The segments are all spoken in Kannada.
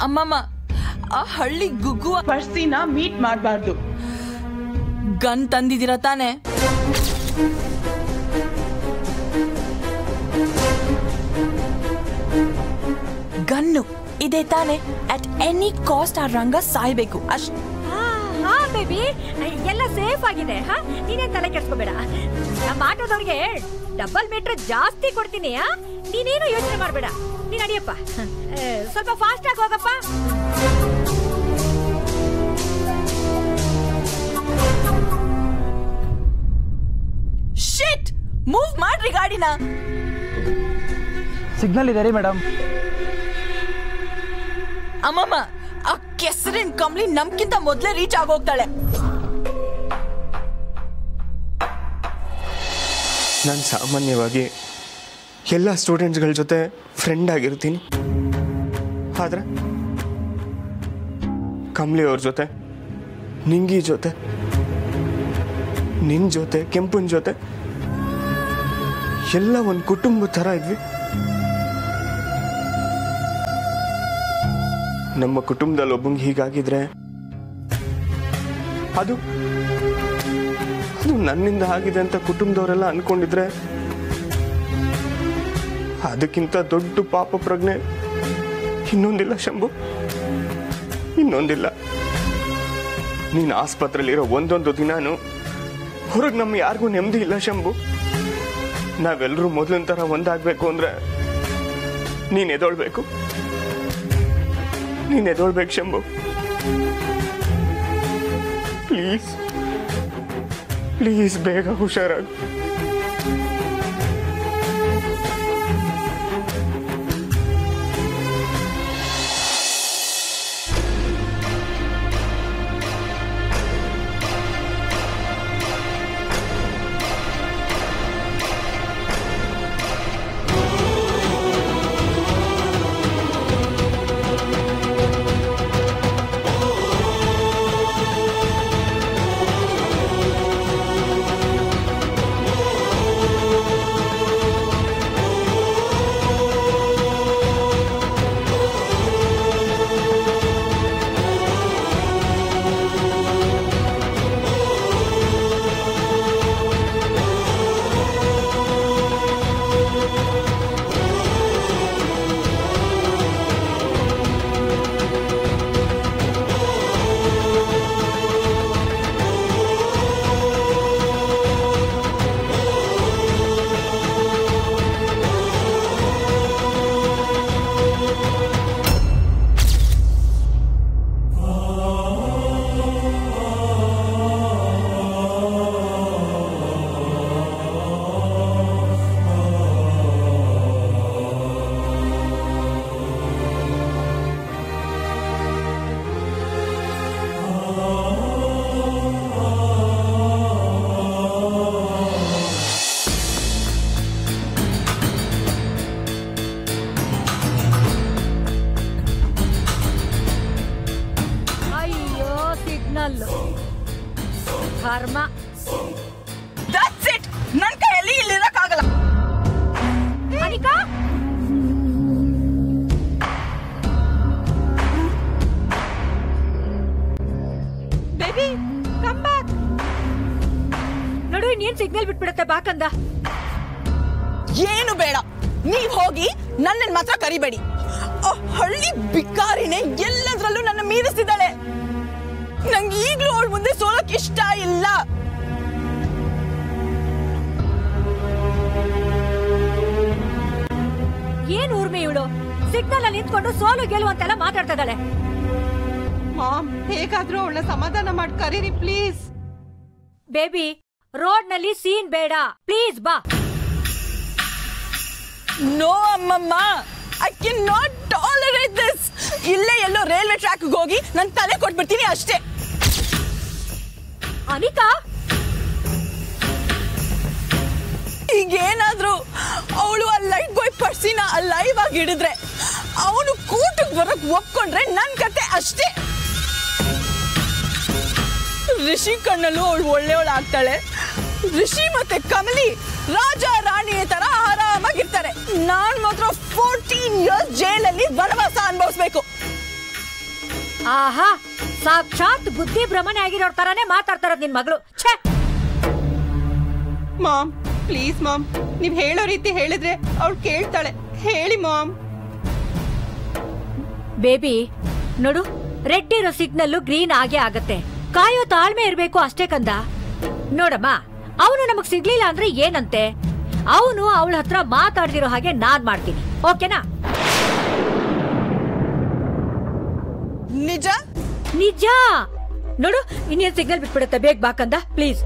ಅಮ್ಮಮ್ಮ ಆ ಹಳ್ಳಿ ಗುಗ್ಗುವ ಪರ್ಸಿನ ಮೀಟ್ ಮಾಡಬಾರ್ದು. ಗನ್ ತಂದಿದ್ದೀರಾ ತಾನೆ? ಗನ್ನು ಇದೆ ತಾನೆ? ಅಟ್ ಎನಿ ಕಾಸ್ಟ್ ಆ ರಂಗ ಸಾಯ್ಬೇಕು ಅಷ್ಟೇ. ಹಾ ಬೇಬಿ, ಎಲ್ಲ ಸೇಫ್ ಆಗಿದೆ. ನೀನೇ ತಲೆ ಕೆಡ್ಸ್ಕೋಬೇಡ. ನಮ್ಮ ಆಟೋದವ್ರಿಗೆ ಡಬಲ್ ಮೀಟರ್ ಜಾಸ್ತಿ ಕೊಡ್ತೀನಿ. ನೀನೇನು ಯೋಚನೆ ಮಾಡಬೇಡ. ನೀನ್ ಅಡಿಯಪ್ಪ, ಸ್ವಲ್ಪ ಫಾಸ್ಟ್ ಆಗಿ ಹೋಗಪ್ಪ. ಶಿಟ್, ಮೂವ್ ಮಾಡ್ರಿ ಗಾಡಿನ. ಸಿಗ್ನಲ್ ಇದೆ ರೀ ಮೇಡಮ್. ಅಮ್ಮಮ್ಮ, ಆ ಕೆಸರಿನ ಕಂಬ್ಲಿ ನಮ್ಗಿಂತ ಮೊದ್ಲೇ ರೀಚ್ ಆಗೋಗ್ತಾಳೆ. ನಾನು ಸಾಮಾನ್ಯವಾಗಿ ಎಲ್ಲ ಸ್ಟೂಡೆಂಟ್ಸ್ಗಳ ಜೊತೆ ಫ್ರೆಂಡ್ ಆಗಿರ್ತೀನಿ. ಆದ್ರೆ ಕಮಲಿ ಅವ್ರ ಜೊತೆ, ನಿಂಗಿ ಜೊತೆ, ನಿನ್ ಜೊತೆ, ಕೆಂಪುನ್ ಜೊತೆ ಎಲ್ಲ ಒಂದು ಕುಟುಂಬದ ಥರ ಇದ್ವಿ. ನಮ್ಮ ಕುಟುಂಬದಲ್ಲಿ ಒಬ್ಬಂಗೆ ಹೀಗಾಗಿದ್ರೆ ಅದು ನನ್ನಿಂದ ಆಗಿದೆ ಅಂತ ಕುಟುಂಬದವರೆಲ್ಲ ಅನ್ಕೊಂಡಿದ್ರೆ ಅದಕ್ಕಿಂತ ದೊಡ್ಡ ಪಾಪ ಪ್ರಜ್ಞೆ ಇನ್ನೊಂದಿಲ್ಲ ಶಂಭು, ಇನ್ನೊಂದಿಲ್ಲ. ನೀನು ಆಸ್ಪತ್ರೆಯಲ್ಲಿರೋ ಒಂದೊಂದು ದಿನಾನು ಹೊರಗೆ ನಮ್ಮ ಯಾರಿಗೂ ನೆಮ್ಮದಿ ಇಲ್ಲ ಶಂಭು. ನಾವೆಲ್ಲರೂ ಮೊದಲಿನ ಥರ ಒಂದಾಗಬೇಕು ಅಂದ್ರೆ ನೀನು ಎದೊಳ್ಬೇಕು, ನೀನು ಎದೊಳ್ಬೇಕು ಶಂಭು. ಪ್ಲೀಸ್ ಪ್ಲೀಸ್ ಬೇಗ ಹುಷಾರಾಗು. ಕರ್ಮ. That's it. ನನ್ನ ಕೈಯಲ್ಲಿ ಇಲ್ಲಿರಕ್ಕಾಗಲ್ಲ. Anika, baby come back. ನೋಡು, ಇನ್ನೇನ್ ಸಿಗ್ನಲ್ ಬಿಟ್ಬಿಡುತ್ತೆ ಬಾಕಂದ. ಏನು ಬೇಡ, ನೀವ್ ಹೋಗಿ ನನ್ನ ಮಾತ್ರ ಕರಿಬೇಡಿ. ಹಳ್ಳಿ ಬಿಕ್ಕಾರಿನೇ ಎಲ್ಲದ್ರಲ್ಲೂ ನನ್ನ ಮೀರಿಸಿದಾಳೆ. ನಂಗೆ ಈಗ್ಲೂ ಅವಳ ಮುಂದೆ ಸೋಲಕ್ ಇಷ್ಟ ಇಲ್ಲ. ಏನ್ ಊರ್ಮೆ ಇವಳು ಸಿಗ್ನಲ್ ಅಲ್ಲಿ ನಿಂತ್ಕೊಂಡು ಸೋಲು ಗೆಲುವು ಅಂತೆಲ್ಲ ಮಾತಾಡ್ತಾ ಇದ್ದಾಳೆ. ಮಾಮ್, ಹೇಗಾದ್ರೂ ಅವಳನ್ನ ಸಮಾಧಾನ ಮಾಡಿ ಕರೀರಿ ಪ್ಲೀಸ್. ಬೇಬಿ, ರೋಡ್ ನಲ್ಲಿ ಸೀನ್ ಬೇಡ ಪ್ಲೀಸ್, ಬಾ. ನೋ ಅಮ್ಮಮ್ಮ, I can not tolerate this. ಇಲ್ಲೇ ಎಲ್ಲೋ ರೈಲ್ವೆ ಟ್ರ್ಯಾಕ್ ಹೋಗಿ ನನ್ನ ತಲೆ ಕೊಟ್ಬಿಡ್ತೀನಿ ಅಷ್ಟೇ. ಅನಿಕಾ, ಈಗೇನಾದ್ರೂ ಅವಳು ಆ ಲೈಟ್ ಬಾಯ್ ಪರ್ಸಿನ ಲೈವ್ ಆಗಿ ಹಿಡಿದ್ರೆ ಅವನು ಕೂಟಕ್ಕೆ ಬರಕ್ ಒಪ್ಕೊಂಡ್ರೆ ನನ್ ಕತೆ ಅಷ್ಟೇ. ರಿಷಿ ಕಣ್ಣಲ್ಲೂ ಅವಳು ಒಳ್ಳೆಯವಳು ಆಗ್ತಾಳೆ. ರಿಷಿ ಮತ್ತೆ ಕಮಲಿ ರಾಜ ರಾಣಿಯ ತರ ಆರಾಮಾಗಿರ್ತಾರೆ. ನಾನ್ ಮಾತ್ರ 14 years ಜೈಲಲ್ಲಿ ವನವಾಸ ಅನುಭವಿಸ್ಬೇಕು. ಆಹಾ, ಸಾಕ್ಷಾತ್ ಬುದ್ಧಿ ಭ್ರಮಣೆ ಆಗಿರೋ ತರಾನೇ ಮಾತಾಡ್ತಾರ ನಿನ್ ಮಗಳು. ಛೇ! ಮಾಮ್ ಪ್ಲೀಸ್ ಮಾಮ್, ನೀವ್ ಹೇಳೋ ರೀತಿ ಹೇಳಿದ್ರೆ ಅವಳು ಕೇಳ್ತಾಳೆ. ಹೇಳಿ ಮಾಮ್. ಬೇಬಿ ನೋಡು, ರೆಡ್ ಇರೋ ಸಿಗ್ನಲ್ಲು ಗ್ರೀನ್ ಆಗೇ ಆಗತ್ತೆ. ಕಾಯೋ ತಾಳ್ಮೆ ಇರ್ಬೇಕು ಅಷ್ಟೇ ಕಂದ. ನೋಡಮ್ಮ, ಅವನು ನಮಗ್ ಸಿಗ್ಲಿಲ್ಲ ಅಂದ್ರೆ ಏನಂತೆ, ಅವನು ಅವಳ ಹತ್ರ ಮಾತಾಡ್ದಿರೋ ಹಾಗೆ ನಾನ್ ಮಾಡ್ತೀನಿ. ಓಕೆನಾ? ನಿಜ ನಿಜ. ನೋಡು, ಇನ್ನೇನ್ ಸಿಗ್ನಲ್ ಬಿಟ್ಬಿಡುತ್ತೆ. ಬೇಗ ಬಾ ಕಂದ, ಪ್ಲೀಸ್.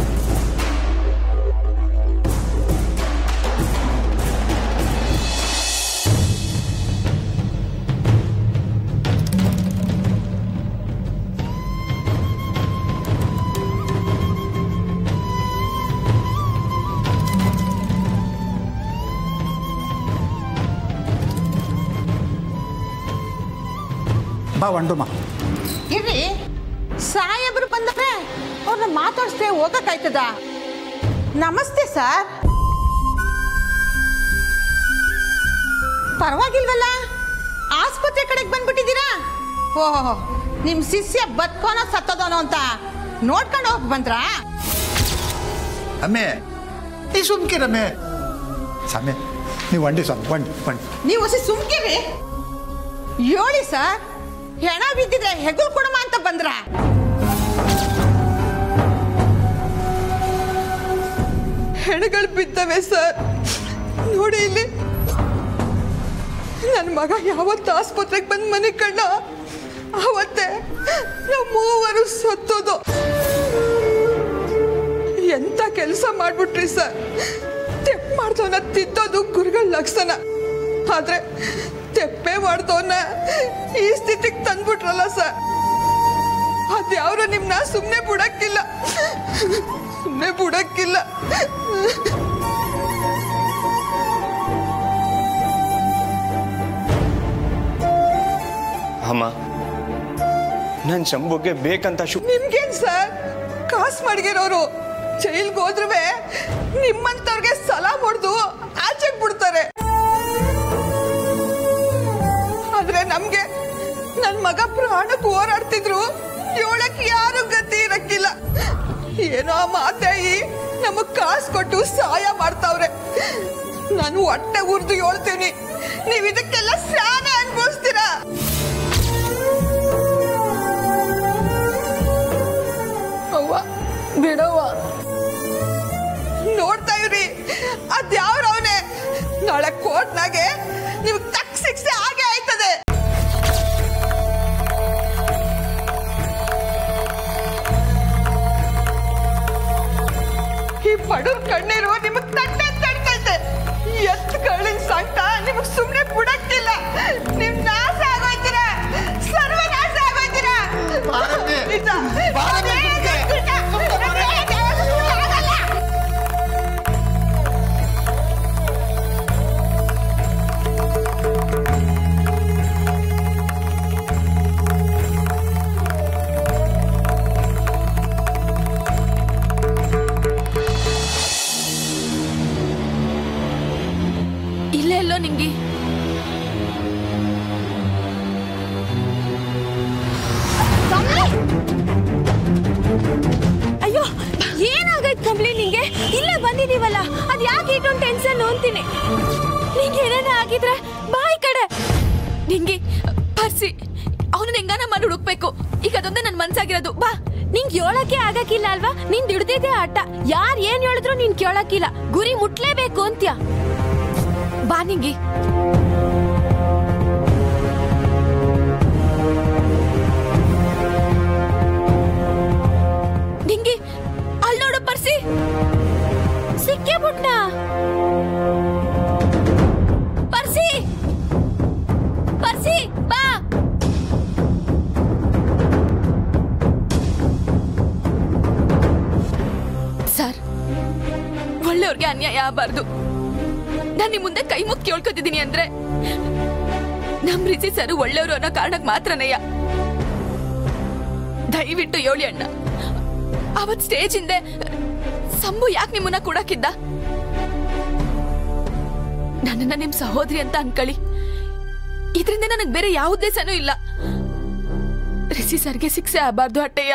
ಬಾ ವಂಡುಮ್ಮ. ಇರ್ರಿ, ಸಾಹೇಬ್ರು ಬಂದ್ರೆ ಅವ್ರನ್ನ ಮಾತಾಡಿಸ್ದೆ ಹೋಗಕ್ಕಾಯ್ತದ? ನಮಸ್ತೆ ಸರ್. ಪರವಾಗಿಲ್ವಲ್ಲ, ಆಸ್ಪತ್ರೆ ಕಡೆಗೆ ಬಂದ್ಬಿಟ್ಟಿದ್ದೀರಾ? ಓಹೋ, ನಿಮ್ ಶಿಷ್ಯ ಬದುಕೋನೋ ಸತ್ತೋದೋನೋ ಅಂತ ನೋಡ್ಕೊಂಡು ಹೋಗಿ ಬಂದ್ರಾ? ಅಮ್ಮೆ ಈ ಸುಮ್ಕಿರಮ್ಮೆ. ಸಾಮೆ ನೀವು ವಂಡಿ ಸ್ವಾಮಿ, ವಂಡಿ ವಂಡಿ. ನೀವು ಹೊಸ ಸುಮ್ಕಿರಿ. ಹೇಳಿ ಸರ್, ಹೆಣ ಬಿದ್ದಿದ್ರೆ ಹೆಗಲ್ ಕೊಡಮ ಅಂತ ಬಂದ್ರ? ಹೆಣಗಳು ಬಿದ್ದವೆ ಸರ್. ನೋಡಿ ಇಲ್ಲಿ, ನನ್ನ ಮಗ ಯಾವತ್ತು ಆಸ್ಪತ್ರೆಗೆ ಬಂದು ಮನೆ ಕಂಡ ಅವತ್ತೇ ನಾವು ಮೂವರು ಸತ್ತೋದು. ಎಂತ ಕೆಲಸ ಮಾಡ್ಬಿಟ್ರಿ ಸರ್. ತೆಪ್ಪು ಮಾಡ್ದವನ್ನ ತಿದ್ದೋದು ಗುರುಗಳ ಲಕ್ಷಣ, ಆದ್ರೆ ತೆಪ್ಪೆ ಮಾಡ್ದವನ್ನ ಈ ಸ್ಥಿತಿಗೆ ತಂದ್ಬಿಟ್ರಲ್ಲ ಸರ್. ಅದ್ಯಾವ್ರು ನಿಮ್ನ ಸುಮ್ನೆ ಬಿಡಕ್ಕಿಲ್ಲ, ಸುಮ್ನೆ ಬಿಡಕ್ಕಿಲ್ಲ. ಅಮ್ಮ, ನನ್ ಶಂಭುಗೆ ಬೇಕಂತ ನಿಮ್ಗೇನ್ ಸರ್, ಕಾಸು ಮಡಗಿರೋರು ಜೈಲ್ಗೆ ಹೋದ್ರುವೆ ನಿಮ್ಮಂತವ್ರಿಗೆ ಸಲಾಮ್ ಹೊಡೆದು ಆಚೆಗೆ ಬಿಡ್ತಾರೆ. ಆದ್ರೆ ನಮ್ಗೆ ನನ್ ಮಗ ಪ್ರಾಣಕ್ಕೆ ಹೋರಾಡ್ತಿದ್ರು, ಹೇಳಕ್ ಯಾರು ಗತಿ ಇರಕ್ಕಿಲ್ಲ. ಏನೋ ಆ ಮಾತಾಯಿ ನಮಗ್ ಕಾಸು ಕೊಟ್ಟು ಸಹಾಯ ಮಾಡ್ತಾವ್ರೆ. ನಾನು ಹೊಟ್ಟೆ ಉರ್ದು ಹೇಳ್ತೀನಿ, ನೀವ್ ಇದಕ್ಕೆಲ್ಲ ಸ್ನಾನ ಅನ್ಭವಿಸ್ತೀರಾ? ಅವ್ವ ಬಿಡವ್ವ, ನೋಡ್ತಾ ಇವ್ರಿ, ಅದ್ಯಾವ್ರವನೇ ನಾಳೆ ಕೋರ್ಟ್ನಾಗೆ ನೀವು ತಕ್ಕ ಶಿಕ್ಷೆ ಹಾಗೆ ಆಯ್ತದೆ. ಈ ಬಡವ್ರ ಕಣ್ಣೀರು ನಿಮಗ್ ತಟ್ಟೈತೆ. ಎತ್ತುಗಳಿನ ಸಂಟ ನಿಮಗ್ ಸುಮ್ನೆ ಬಿಡಕ್ಕಿಲ್ಲ. ನಿಮ್ ನಾಶ ಆಗೋಯ್ತೀರ, ಸರ್ವನಾಶ ಆಗೋಯ್ತೀರ. ನಿಜ. ಇಲ್ಲೆಲ್ಲೋ ನಿಂಗೆ ಅಯ್ಯೋ, ಏನಾಗೈತ್ ಕಂಪ್ಲಿ ನಿಂಗೆ? ಇಲ್ಲೇ ಬಂದಿದೀವಲ್ಲ, ಅದ್ ಯಾಕೆ ಇಟ್ಟೊಂದು ಟೆನ್ಷನ್ ಅಂತೀನಿ. ನಿಂಗೆ ಏನೇನ ಆಗಿದ್ರೆ ಬಾಯಿ ಕಡೆ. ನಿಂಗೆ ಪರ್ಸಿ ಅವನು ಹೆಂಗಾನ ಮಾಡಿ ಹುಡುಕ್ಬೇಕು. ಈಗ ಅದೊಂದೇ ನನ್ ಮನ್ಸಾಗಿರೋದು. ಬಾ. ನಿಂಗೆ ಹೇಳಕ್ಕೆ ಆಗಕ್ಕಿಲ್ಲ ಅಲ್ವಾ? ನೀನ್ ದುಡ್ದಿದ್ದೆ ಆಟ. ಯಾರ್ ಏನ್ ಹೇಳಿದ್ರು ನೀನ್ ಕೇಳಕ್ಕಿಲ್ಲ. ಗುರಿ ಮುಟ್ಲೇಬೇಕು ಅಂತ್ಯ. ಬಾ ನಿಂಗೆ. ನಿಂಗೆ ಅಲ್ಲಿ ನೋಡು ಪರ್ಸಿ, ಸಿಕ್ಕೇ ಬಿಟ್ನ. ಪರ್ಸಿ, ಪರ್ಸಿ ಬಾ. ಸರ್, ಒಳ್ಳೆಯವ್ರಿಗೆ ಅನ್ಯಾಯ ಆಗಬಾರ್ದು. ನಾನು ನಿಮ್ ಮುಂದೆ ಕೈ ಮುಗಿ ಕೇಳ್ಕೊತಿದ್ದೀನಿ ಅಂದ್ರೆ ನಮ್ ರಿಸಿ ಸರ್ ಒಳ್ಳೆಯವರು ಅನ್ನೋ ಕಾರಣಕ್ಕೆ ಮಾತ್ರನಯ್ಯ. ದಯವಿಟ್ಟು ಹೇಳಿ ಅಣ್ಣ, ಅವತ್ ಸ್ಟೇಜ್ ಹಿಂದೆ ಸಂಭು ಯಾಕೆ ನಿಮ್ಮನ್ನ ಕೂಡಕ್ಕಿದ್ದ? ನನ್ನನ್ನ ನಿಮ್ ಸಹೋದರಿ ಅಂತ ಅನ್ಕೊಳ್ಳಿ. ಇದರಿಂದ ನನಗ್ ಬೇರೆ ಯಾವ ಉದ್ದೇಶನೂ ಇಲ್ಲ. ರಿಷಿ ಸರ್ಗೆ ಶಿಕ್ಷೆ ಆಗಬಾರ್ದು ಅಟ್ಟಯ್ಯ.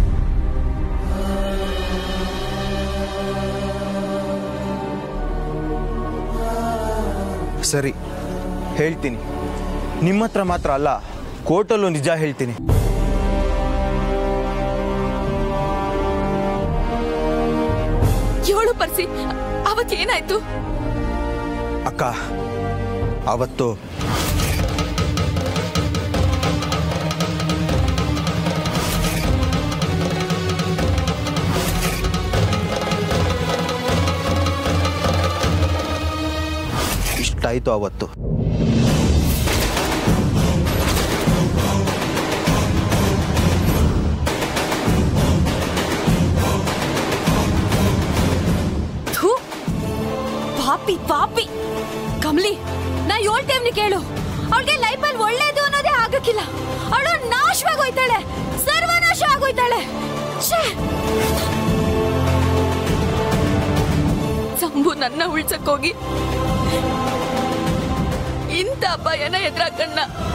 ಸರಿ, ಹೇಳ್ತೀನಿ. ನಿಮ್ಮ ಹತ್ರ ಮಾತ್ರ ಅಲ್ಲ, ಕೋರ್ಟಲ್ಲೂ ನಿಜ ಹೇಳ್ತೀನಿ. ಏಳು ಪರ್ಸಿ, ಅವತ್ತೇನಾಯ್ತು? ಅಕ್ಕ, ಅವತ್ತು ಇಷ್ಟಾಯ್ತು. ಅವತ್ತು ಪಾಪಿ ಪಾಪಿ ಕಮಲಿ, ನಾ ಹೇಳ್ತೇವ್ನಿ ಕೇಳು. ಅವಳಿಗೆ ಲೈಫಲ್ಲಿ ಒಳ್ಳೇದು ಅನ್ನೋದೇ ಆಗಕ್ಕಿಲ್ಲ. ಅವಳು ನಾಶವಾಗೋಯ್ತಾಳೆ, ಸರ್ವನಾಶ ಆಗೋಯ್ತಾಳೆ. ಸಂಭು ನನ್ನ ಉಳ್ಸಕ್ಕೋಗಿ ಇಂಥ ಭಯನ ಎದುರಾಕಣ್ಣ.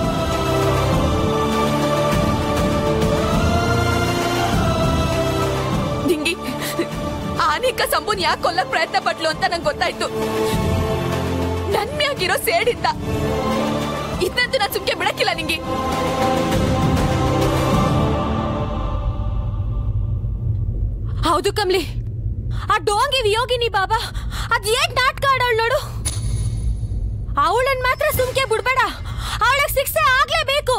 ನಿಂಗಿ ಆನಿಕ ಸಂಭುನ್ ಯಾಕೆ ಕೊಲ್ಲಕ್ ಪ್ರಯತ್ನ ಪಟ್ಲು ಅಂತ ನಂಗೆ ಗೊತ್ತಾಯ್ತು. ನನ್ ಮ್ಯಾಗಿರೋ ಸೇಡಿಂದ. ಇದಂತೂ ನಾನು ಸುಮ್ಕೆ ಬಿಡಕ್ಕಿಲ್ಲ ನಿಂಗಿ. ಹೌದು ಕಮ್ಲಿ, ಆ ಡೋಂಗಿ ವಿಯೋಗಿನಿ ಬಾಬಾ ಅದ್ ಏನ್ ನಾಟಕ ಆಡೋಳು ನೋಡು. ಅವಳನ್ ಮಾತ್ರ ಸುಮ್ಕೆ ಬಿಡ್ಬೇಡ, ಅವಳಿಗೆ ಶಿಕ್ಷೆ ಆಗ್ಲೇಬೇಕು.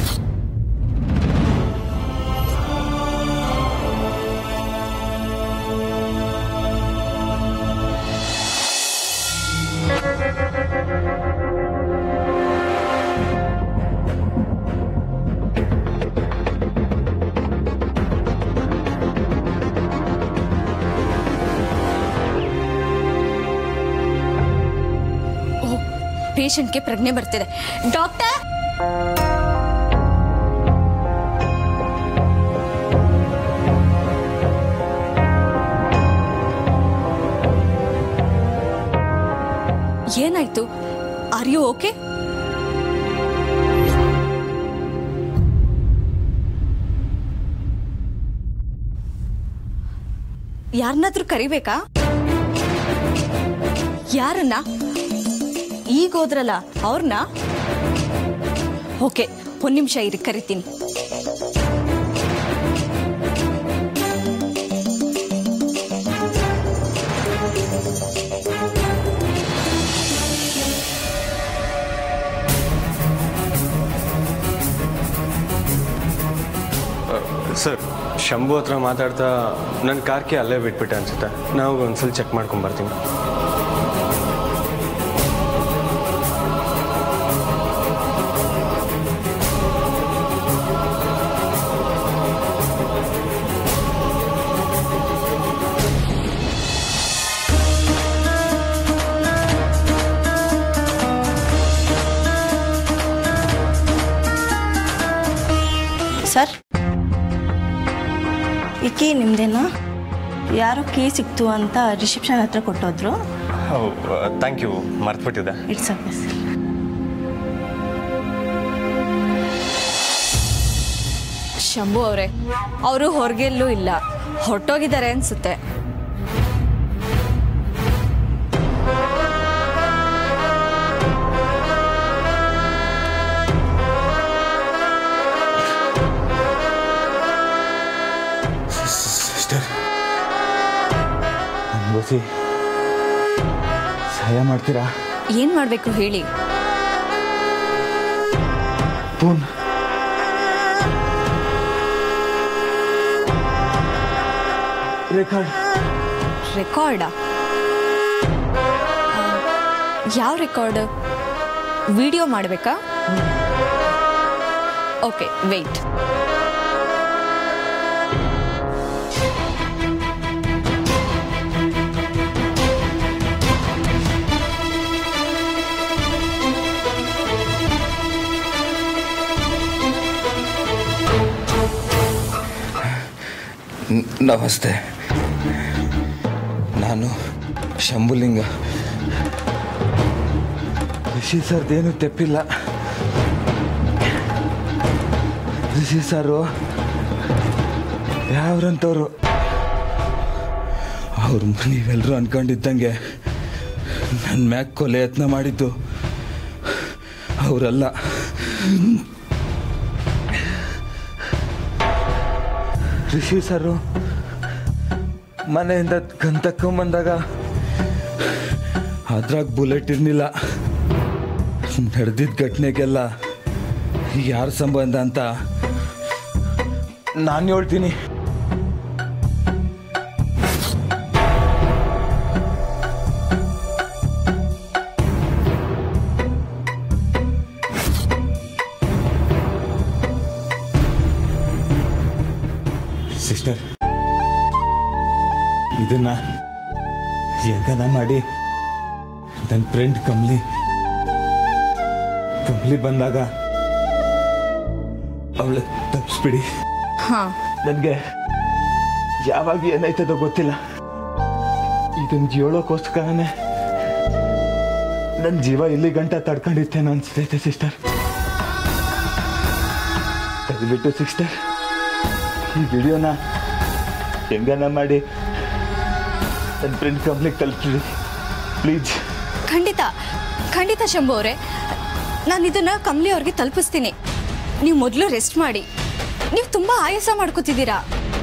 ಪೇಷಂಟ್ಗೆ ಪ್ರಜ್ಞೆ ಬರ್ತಿದೆ. ಡಾಕ್ಟರ್, ಏನಾಯ್ತು? Are you okay? ಯಾರನ್ನಾದ್ರೂ ಕರಿಬೇಕಾ? ಯಾರನ್ನ? ಈಗ ಹೋದ್ರಲ್ಲ ಅವ್ರನ್ನ? ಓಕೆ, ಒಂದ್ ನಿಮಿಷ ಇರಿ, ಕರಿತೀನಿ. ಸರ್, ಶಂಭು ಹತ್ರ ಮಾತಾಡ್ತಾ ನನ್ನ ಕಾರ್ಗೆ ಅಲ್ಲೇ ಬಿಟ್ಬಿಟ್ಟೆ ಅನ್ಸುತ್ತೆ. ನಾವು ಒಂದ್ಸಲ ಚೆಕ್ ಮಾಡ್ಕೊಂಡ್ಬರ್ತೀನಿ. ಸರ್, ಈ ಕೀ ನಿಮ್ದೇನಾ? ಯಾರೋ ಕೀ ಸಿಕ್ತು ಅಂತ ರಿಸೆಪ್ಷನ್ ಹತ್ರ ಕೊಟ್ಟೋದ್ರು. ಥ್ಯಾಂಕ್ ಯು, ಮರ್ತ್ಬಿಟ್ಟಿದ್ದೆ. It's okay sir. ಶಂಭು ಅವರೇ, ಅವರು ಹೊರಗೆಲ್ಲೂ ಇಲ್ಲ, ಹೊರಟೋಗಿದ್ದಾರೆ ಅನ್ಸುತ್ತೆ. ಸಹಾಯ ಮಾಡ್ತೀರಾ? ಏನ್ ಮಾಡ್ಬೇಕು ಹೇಳಿ? ಫೋನ್ ರೆಕಾರ್ಡಾ? ಯಾವ ರೆಕಾರ್ಡ್? ವಿಡಿಯೋ ಮಾಡಬೇಕಾ? Okay, wait. ನಮಸ್ತೆ, ನಾನು ಶಂಭುಲಿಂಗ. ರಿಷಿ ಸರ್ದೇನು ತೆಪ್ಪಿಲ್ಲ. ರಿಷಿ ಸಾರು ಯಾವ್ರಂತವ್ರು ಅವ್ರು ನೀವೆಲ್ಲರೂ ಅನ್ಕೊಂಡಿದ್ದಂಗೆ ನನ್ನ ಮ್ಯಾಕ್ ಕೊಲೆ ಯತ್ನ ಮಾಡಿದ್ದು ಅವರಲ್ಲ. ರಿಷಿ ಸಾರು ಮನೆಯಿಂದ ಗನ್ ತಕ್ಕೊಂಬಂದಾಗ ಅದ್ರಾಗ ಬುಲೆಟ್ ಇರ್ಲಿಲ್ಲ. ನಡೆದಿದ್ದ ಘಟನೆಗೆಲ್ಲ ಯಾರ ಸಂಬಂಧ ಅಂತ ನಾನು ಹೇಳ್ತೀನಿ. ಸಿಸ್ಟರ್, ಇದನ್ನ ಹೆಂಗನ ಮಾಡಿ ನನ್ನ ಫ್ರೆಂಡ್ ಕಮ್ಲಿ ಬಂದಾಗ ಅವಳ ತಪ್ಪಿಸ್ಬಿಡಿ. ನನಗೆ ಯಾವಾಗ ಏನಾಯ್ತದೋ ಗೊತ್ತಿಲ್ಲ. ಇದನ್ನ ಹೇಳೋಕ್ಕೋಸ್ಕರನೇ ನನ್ನ ಜೀವ ಇಲ್ಲಿ ಗಂಟ ತಡ್ಕೊಂಡಿರ್ತೇನೆ ಅನ್ಸ್ತೈತೆ ಸಿಸ್ಟರ್. ದಯವಿಟ್ಟು ಸಿಸ್ಟರ್ ಈ ವಿಡಿಯೋನ ಹೆಂಗನ ಮಾಡಿ ನನ್ನ ಫ್ರೆಂಡ್ ಕಂಪ್ನಿಗೆ ತಲುಪಿಸಿ ಪ್ಲೀಸ್. ಖಂಡಿತ ಶಂಭು ಅವರೇ, ನಾನು ಇದನ್ನ ಕಮಲಿ ಅವ್ರಿಗೆ ತಲುಪಿಸ್ತೀನಿ. ನೀವು ಮೊದಲು ರೆಸ್ಟ್ ಮಾಡಿ. ನೀವು ತುಂಬಾ ಆಯಾಸ ಮಾಡ್ಕೋತಿದ್ದೀರಾ.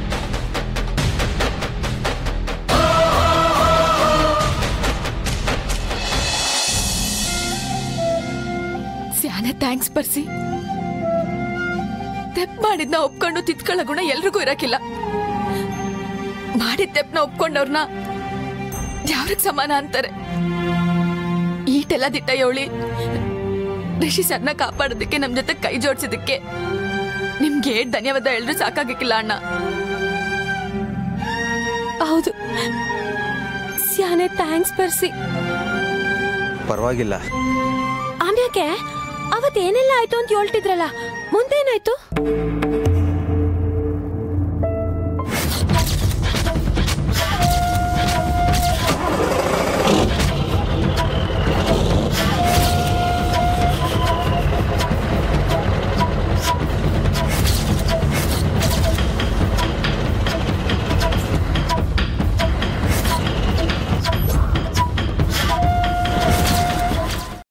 ಸ್ಯಾನೆ ಥ್ಯಾಂಕ್ಸ್ ಪರ್ಸಿ. ತೆಪ್ ಮಾಡಿದ್ನ ಒಪ್ಕೊಂಡು ತಿತ್ಕೊಳ್ಳೋ ಗುಣ ಎಲ್ರಿಗೂ ಇರಕ್ಕಿಲ್ಲ. ಮಾಡಿದ ತೆಪ್ನ ಒಪ್ಕೊಂಡವ್ರನ್ನ ಯಾವ್ರಿಗೆ ಸಮಾನ ಅಂತಾರೆ. ಈಟೆಲ್ಲ ದಿಟ್ಟ ಯೋಳಿ ರಿಷಿ ಸರ್ನ ಕಾಪಾಡೋದಕ್ಕೆ ನಮ್ ಜೊತೆ ಕೈ ಜೋಡಿಸಿದಕ್ಕೆ ನಿಮ್ಗೆ ಧನ್ಯವಾದ ಎಲ್ರು ಸಾಕಾಗಿಕ್ಕಿಲ್ಲ ಅಣ್ಣ. ಹೌದು ಸ್ಯಾನೆ ಥ್ಯಾಂಕ್ಸ್ ಪರ್ಸಿ. ಪರವಾಗಿಲ್ಲ. ಆಮ್ಯಾಕೆ ಅವತ್ತೇನೆಲ್ಲ ಆಯ್ತು ಅಂತ ಹೇಳ್ತಿದ್ರಲ್ಲ, ಮುಂದೇನಾಯ್ತು?